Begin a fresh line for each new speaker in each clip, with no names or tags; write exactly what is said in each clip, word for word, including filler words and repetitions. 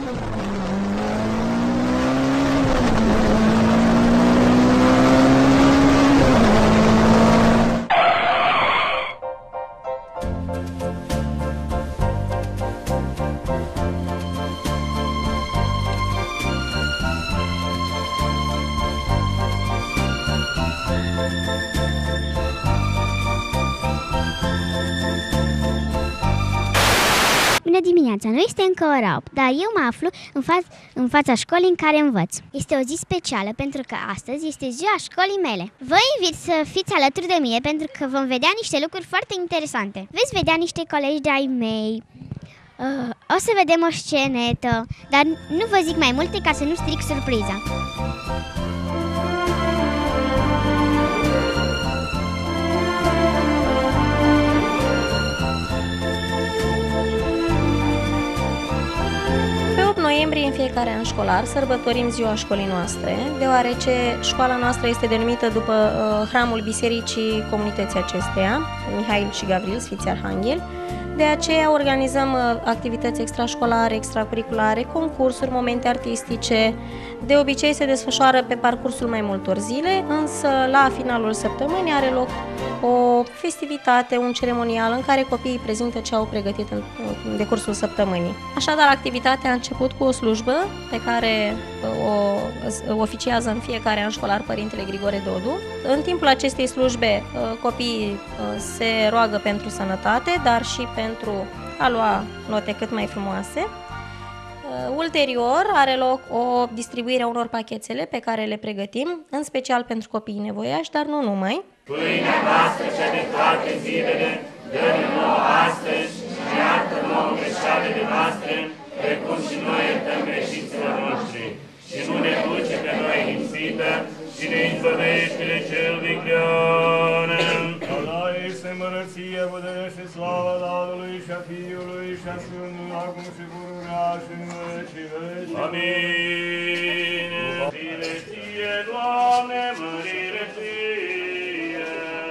Bună dimineața! Nu este încă ora opt, dar eu mă aflu în, fa în fața școlii în care învăț. Este o zi specială pentru că astăzi este ziua școlii mele. Vă invit să fiți alături de mine pentru că vom vedea niște lucruri foarte interesante. Veți vedea niște colegi de-ai mei, uh, o să vedem o scenetă, dar nu vă zic mai multe ca să nu stric surpriza.
noiembrie, în fiecare an școlar, sărbătorim ziua școlii noastre, deoarece școala noastră este denumită după uh, hramul bisericii comunității acesteia, Mihail și Gavril, Sfinții Arhanghel. De aceea organizăm uh, activități extrașcolare, extracurriculare, concursuri, momente artistice. De obicei se desfășoară pe parcursul mai multor zile, însă la finalul săptămânii are loc o festivitate, un ceremonial în care copiii prezintă ce au pregătit în, în decursul săptămânii. Așadar, activitatea a început cu o slujbă pe care o, o oficiază în fiecare an școlar Părintele Grigore Dodu. În timpul acestei slujbe, copiii se roagă pentru sănătate, dar și pentru a lua note cât mai frumoase. Ulterior are loc o distribuire a unor pachetele pe care le pregătim, în special pentru copiii nevoiași, dar nu numai.
Pâinea noastră cea de toate zilele, dă-ne nouă astăzi și iartă nouă greșalele noastre, precum și noi iertăm greșiților noștri. Și nu ne duce pe noi în ispită, și ne izbăvește de cel viclean. Allah este împărăția, puterea și slava Tatălui și a Fiului și a Sfântului, acum și pururea și în vecii veci. Amin. Mărire ție, Doamne, mărire ție.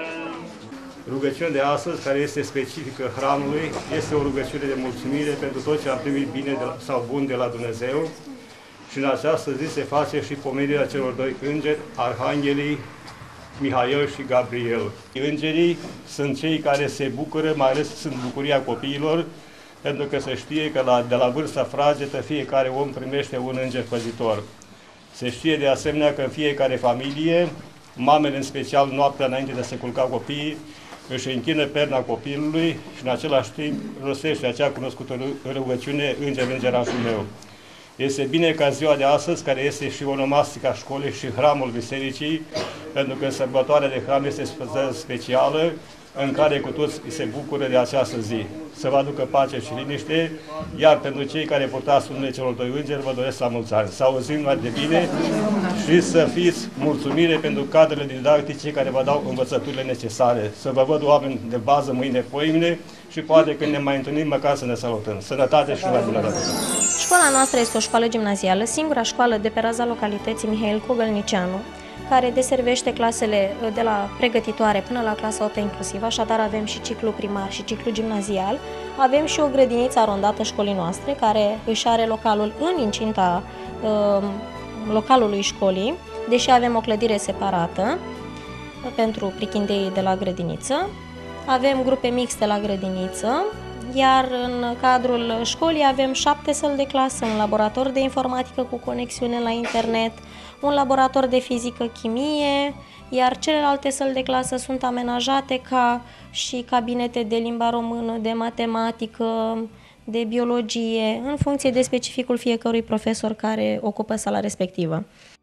Rugăciunea de astăzi, care este specifică hramului, este o rugăciune de mulțumire pentru tot ce am primit bine de la, sau bun de la Dumnezeu. Și în această zi se face și pomenirea celor doi îngeri, Arhanghelii Mihail și Gabriel. Îngerii sunt cei care se bucură, mai ales sunt bucuria copiilor, pentru că se știe că la, de la vârsta fragetă fiecare om primește un înger păzitor. Se știe de asemenea că în fiecare familie, mamele în special noaptea înainte de a se culca copiii, își închină perna copilului și în același timp rostește acea cunoscută rugăciune, Înger, îngerașul meu. Este bine ca ziua de astăzi, care este și onomastica școlii și hramul bisericii, pentru că sărbătoarea de hram este specială, în care cu toți se bucură de această zi. Să vă aducă pace și liniște, iar pentru cei care purtați numele celor doi îngeri, vă doresc la mulți ani. Să auzim mai de bine și să fiți mulțumire pentru cadrele didactice care vă dau învățăturile necesare. Să vă văd oameni de bază mâine, poimine și poate când ne mai întâlnim, măcar să ne salutăm. Sănătate și mai bună.
Școala noastră este o școală gimnazială, singura școală de pe raza localității Mihail Cogălnicianu, care deservește clasele de la pregătitoare până la clasa optă inclusiv, așadar avem și ciclu primar și ciclu gimnazial. Avem și o grădiniță arondată școlii noastre, care își are localul în incinta uh, localului școlii, deși avem o clădire separată pentru prichindeii de la grădiniță. Avem grupe mixte la grădiniță, iar în cadrul școlii avem șapte săli de clasă, un laborator de informatică cu conexiune la internet, un laborator de fizică-chimie, iar celelalte săli de clasă sunt amenajate ca și cabinete de limba română, de matematică, de biologie, în funcție de specificul fiecărui profesor care ocupă sala respectivă.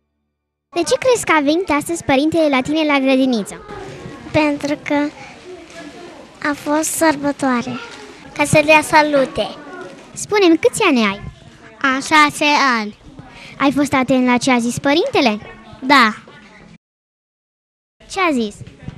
De ce crezi că a venit astăzi părintele la tine la grădiniță?
Pentru că a fost sărbătoare, ca să dea salute.
Spune-mi, câți ani ai?
Am șase ani.
Ai fost atent la ce a zis părintele?
Da.
Ce a zis?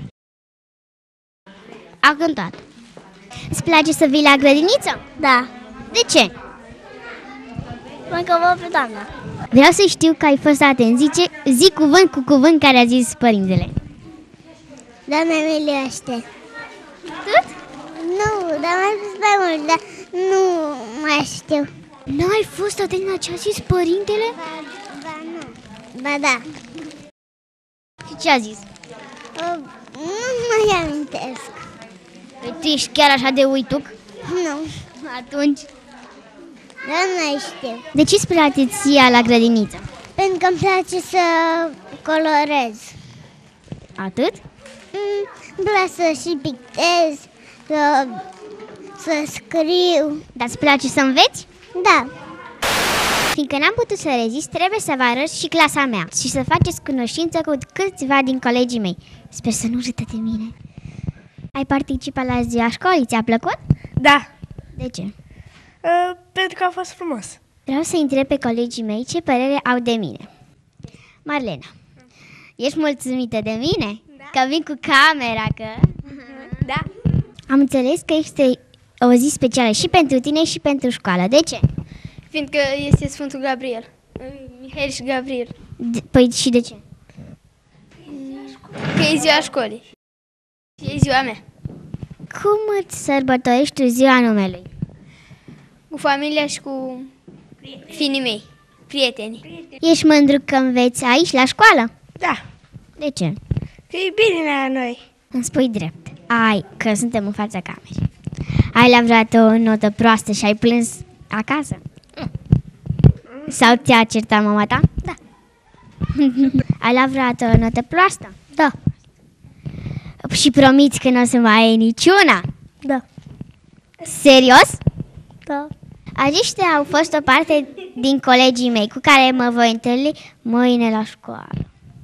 A cântat.
Îți place să vii la grădiniță?
Da.
De ce?
Pentru că vă pe doamna.
Vreau să știu că ai fost atent. Zice, zi cuvânt cu cuvânt care a zis părintele.
Doamne miluiește.
Cât?
Nu, dar mai spus mai mult, dar nu mai știu.
N-ai fost atent la ce a zis părintele?
Ba nu. Ba da.
Și ce a zis?
Uh, nu mai amintesc.
Păi tu ești chiar așa de uituc?
Nu.
Atunci...
Dar nu mai știu.
De ce îți place ție la grădiniță?
Pentru că îmi place să colorez.
Atât?
Mm, îmi place să și pictez, să, să scriu.
Dar îți place să înveți?
Da.
Fiindcă n-am putut să rezist, trebuie să vă arăt și clasa mea și să faceți cunoștință cu câțiva din colegii mei. Sper să nu râdă de mine. Ai participat la ziua școlii? Ți-a plăcut?
Da,
De ce?
uh, pentru că a fost frumos.
Vreau să întreb pe colegii mei ce părere au de mine. Marlena, ești mulțumită de mine? Da. Că vin cu camera, că...
Da.
Am înțeles că este o zi specială și pentru tine și pentru școală. De ce?
Fiindcă este Sfântul Gabriel. Mihail și Gabriel.
De, păi și de ce?
Că e ziua școlii. Și e ziua mea.
Cum îți sărbătorești tu ziua numelui?
Cu familia și cu finii mei, prietenii.
Ești mândru că înveți aici, la școală?
Da,
De ce?
că e bine la noi.
Îmi spui drept. Ai, că suntem în fața camerei. Ai la vreodată o notă proastă și ai plâns acasă? Sau ți-a certat mama ta?
Da.
Ai la vreodată o notă proastă? Da. Și promiți că nu o să mai ai niciuna?
Da.
Serios?
Da.
Aceștia au fost o parte din colegii mei cu care mă voi întâlni mâine la școală.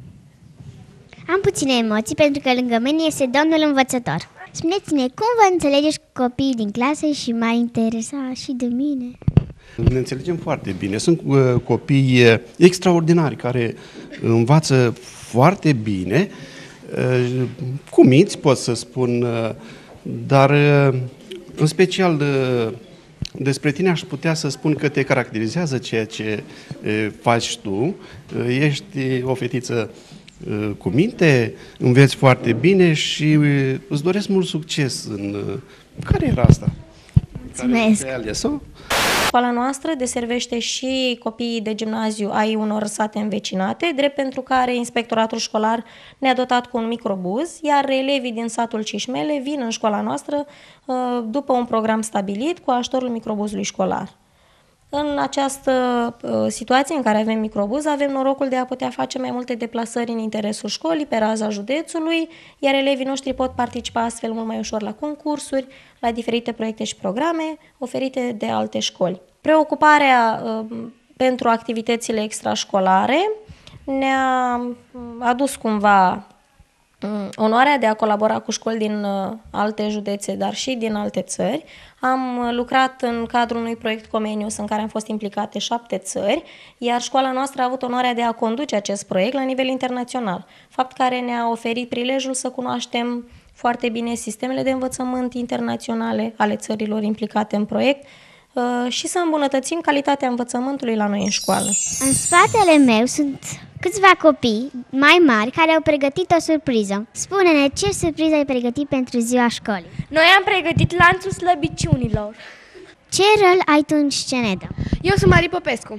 Am puține emoții pentru că lângă mine este domnul învățător. Spuneți-ne, cum vă înțelegeți cu copiii din clasă și m-a interesat și de mine?
Ne înțelegem foarte bine. Sunt uh, copii uh, extraordinari care învață foarte bine, uh, cuminți pot să spun, uh, dar uh, în special uh, despre tine aș putea să spun că te caracterizează ceea ce uh, faci tu. Uh, ești o fetiță uh, cu minte, înveți foarte bine și uh, îți doresc mult succes în... Uh, care era asta?
Mulțumesc!
Care ai ales-o?
Școala noastră deservește și copiii de gimnaziu ai unor sate învecinate, drept pentru care inspectoratul școlar ne-a dotat cu un microbuz, iar elevii din satul Cișmele vin în școala noastră după un program stabilit cu ajutorul microbuzului școlar. În această uh, situație în care avem microbuz, avem norocul de a putea face mai multe deplasări în interesul școlii, pe raza județului, iar elevii noștri pot participa astfel mult mai ușor la concursuri, la diferite proiecte și programe oferite de alte școli. Preocuparea uh, pentru activitățile extrașcolare ne-a adus cumva onoarea de a colabora cu școli din alte județe, dar și din alte țări. Am lucrat în cadrul unui proiect Comenius în care am fost implicate șapte țări, iar școala noastră a avut onoarea de a conduce acest proiect la nivel internațional, fapt care ne-a oferit prilejul să cunoaștem foarte bine sistemele de învățământ internaționale ale țărilor implicate în proiect și să îmbunătățim calitatea învățământului la noi în școală.
În spatele meu sunt câțiva copii mai mari care au pregătit o surpriză. Spune-ne, ce surpriză ai pregătit pentru ziua școlii?
Noi am pregătit lanțul slăbiciunilor.
Ce rol ai tu în scenetă?
Eu sunt Mari Popescu.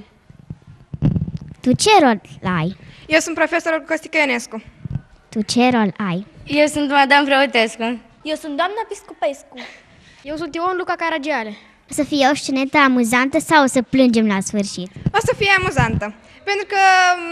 Tu ce rol ai?
Eu sunt profesorul Costică Ionescu.
Tu ce rol ai?
Eu sunt Madame Preotescu.
Eu sunt doamna Piscupescu.
Eu sunt Ion Luca Caragiale.
O să fie o scenetă amuzantă sau o să plângem la sfârșit?
O să fie amuzantă, pentru că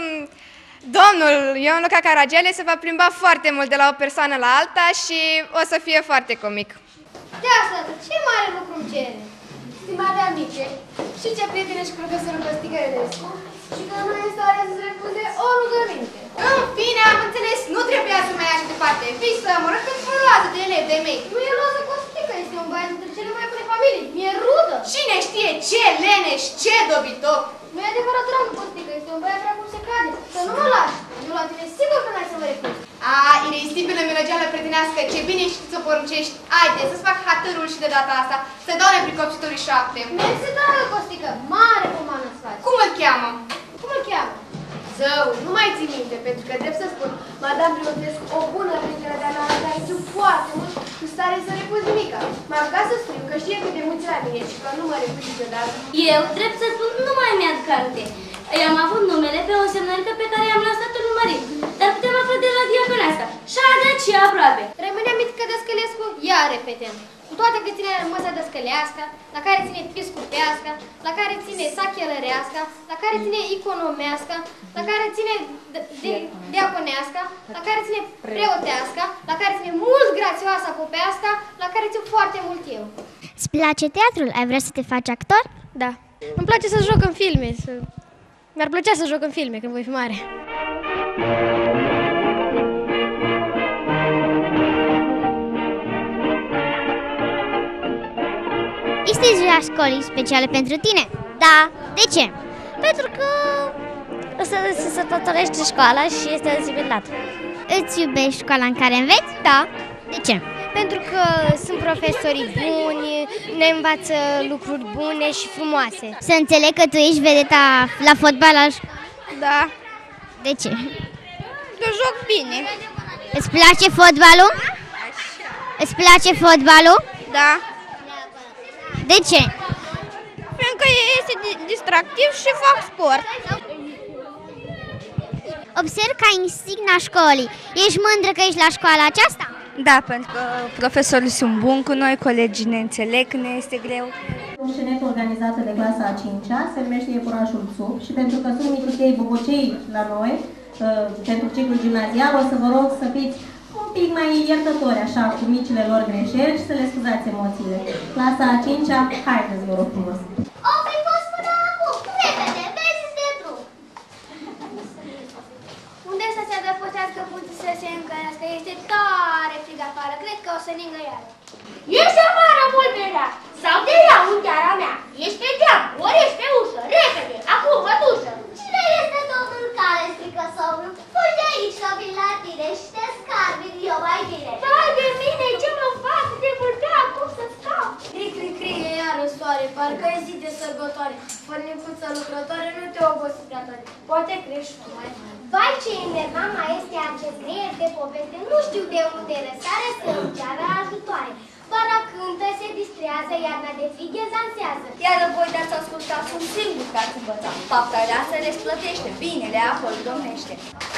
domnul Ion Luca Caragiale se va plimba foarte mult de la o persoană la alta și o să fie foarte comic.
De asta, ce mare lucru îmi cere? Stimate amice, și ce prietene și profesorul Costică Ionescu, și că nu este oare să-ți refuze o rugăminte.
În fine, am înțeles, nu trebuia să mai așa departe. Fii să mă rog că mă luază de elevi de mei.
Nu e luază Costică, este un băiat dintre cele mai bune familii, mi-e rudă.
Cine știe ce leneș, ce dobitoc.
Nu e adevărat, dragul Costică, este un băiat prea cum se cade. Să nu mă lași, eu la tine sigur că n-ai să mă refuzi.
A, iresistibilă milogeală prietenească, ce bine știi să poruncești. Haide, să-ți fac hatărul și de data asta, să dau nepricopsitorii șapte.
Mersi, dragă Costică, mare pomană îți faci.
Cum îl cheamă?
Cum îl cheamă? Zău, nu mai țin minte, pentru că, drept să spun, Madame Preotescu, o bună prietenă de-a mea, dar știu foarte mult, nu stare să repus nimica. M-a rugat să scriu că că știe cât de mulți la mine și că nu mă recuși niciodată.
Eu, drept să spun, nu mai mi-aduc aminte. I-am avut numele pe o semnărică pe care i-am lăsat-o lui Marie, dar putem afla de la diaconească. Și a dat și aproape.
Rămâne amintit că Dăscălescu, ia repetem. Cu toate că ține măsa dăscălească, la care ține piscupească, la care ține sachelărească, la care ține iconomească, la care ține diaconească, la care ține preotească, la care ține mult grațioasa popească, la care țin foarte mult eu.
Îți place teatrul? Ai vrea să te faci actor?
Da. Îmi place să joc în filme. Să... Mi-ar plăcea să joc în filme când voi fi mare.
Este ziua școlii speciale pentru tine?
Da,
De ce?
pentru că o să se sărbătorește școala și este o zi minunată.
Îți iubești școala în care înveți?
Da.
De ce?
Pentru că sunt profesorii buni, ne învață lucruri bune și frumoase.
Să înțeleg că tu ești vedeta la fotbal la școală?
Da.
De ce?
Eu joc bine.
Îți place fotbalul? Îți place fotbalul?
Da.
De ce?
Pentru că este distractiv și fac sport.
Observ ca insigna școlii. Ești mândră că ești la școala aceasta?
Da, pentru că profesorii sunt buni cu noi, colegii ne înțeleg, ne este greu.
O scenetă organizată de clasa a cincea se numește Iepurașul Țup și pentru că sunt micutei bobocei la noi, pentru ciclul gimnazial, o să vă rog să fiți un pic mai iertători așa cu micile lor greșeli și să le scuzați emoțiile. Clasa a cincea, haideți, vă rog frumos!
O fi fost până acum, repede, vezi de drum.
Unde să se adăpostească punții să se încălească? Este tare frig afară, cred că o să ningă iar.
Ești afară, Vulperea! Sau de ea, unchiara mea! Ești pe geam, ori ești pe ușă, repede, acum, mătușă!
Cine este domnul care strică somnul? Fui de aici să vin la tine și te scarbi eu mai bine.
Vai de mine, ce mă fac de Vulpea, cum să scap?
Cri, cri, cri, e iară soare, parcă e zi de sărbătoare. Fărnicuță lucrătoare, nu te obosi prea tare, poate crești tu mai mare.
Vai, ce enervant mai este acest greier de poveste, nu știu de unde răsare să înceară ajutoare. Vara cântă, se distrează, iarna de frig e zansează.
Iar voi de-ați ascultat, sunt singur că ați învățat. Fapta rea să le splătește, binele apoi domnește.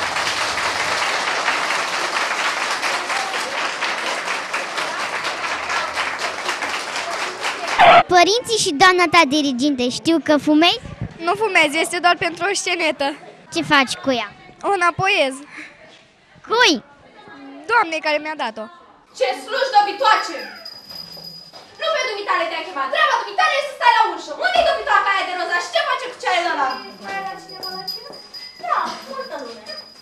Părinții și doamna ta diriginte știu că fumezi?
Nu fumez, este doar pentru o scenetă.
Ce faci cu ea?
O înapoiez.
Cui?
Doamnei care mi-a dat-o.
Ce sluși dobitoace! Nu pe dumitale te-a chemat, treaba dumitale e să stai la ușă. Unde-i dobitoaca aia de roza și ce face cu ceaiul ăla?
Mai era cineva la cină? Da, multă lume.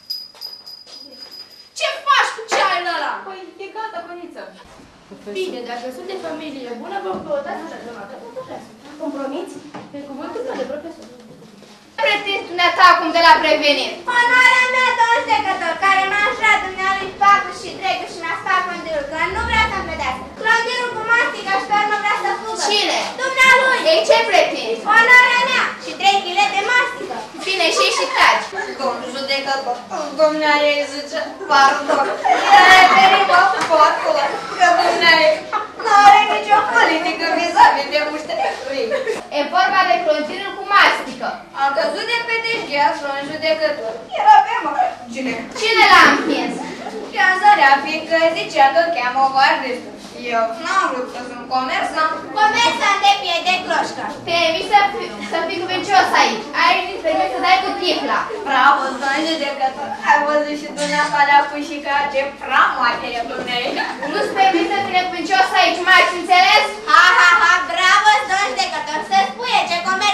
Ce faci cu ceaiul ăla?
Păi, e gata, băniță.
Bine, dacă sunt de familie bună, vă căutați așa de noapte. Compromiți? Pe cuvântul meu de profesor. Pretinzi dumneata acum de la prevenire.
Onoarea mea, domn judecător, care m-a înșurat dumnealui pacul și dregul și mi-a spart condilul, că nu vrea să-mi vedească. Clondirul cu mastica și doar nu vrea să fugă.
Cine?
Dumnealui.
Ei, ce pretinzi?
Onoarea mea și trei chile de mastică.
Bine, și și taci.
Domn judecător, domnea ei zice, pardon, ea e peribă focul, că domnea ei nu are nicio politică vis-a-vis de mușterii.
E vorba de clondirul cu mastică.
Am căzut de pe deșgheață în judecător. Era pe margine.
Cine l-a împins?
Pianzărea, fiindcă zicea că cheamă o vardistă. Eu n-am vrut că sunt comersant.
Comersant de pie de cloșcă.
Te-ai să, să fii cuvincios aici. Ai permis să dai cu tifla.
Bravo, domn judecător. Ai văzut și dumneata alea cu și ca ce pramoate e dumnei.
Nu-ți permis să fii cuvincios aici, mai ați înțeles?
Ha, ha, ha, bravo, domn judecător, să spui ce comersant.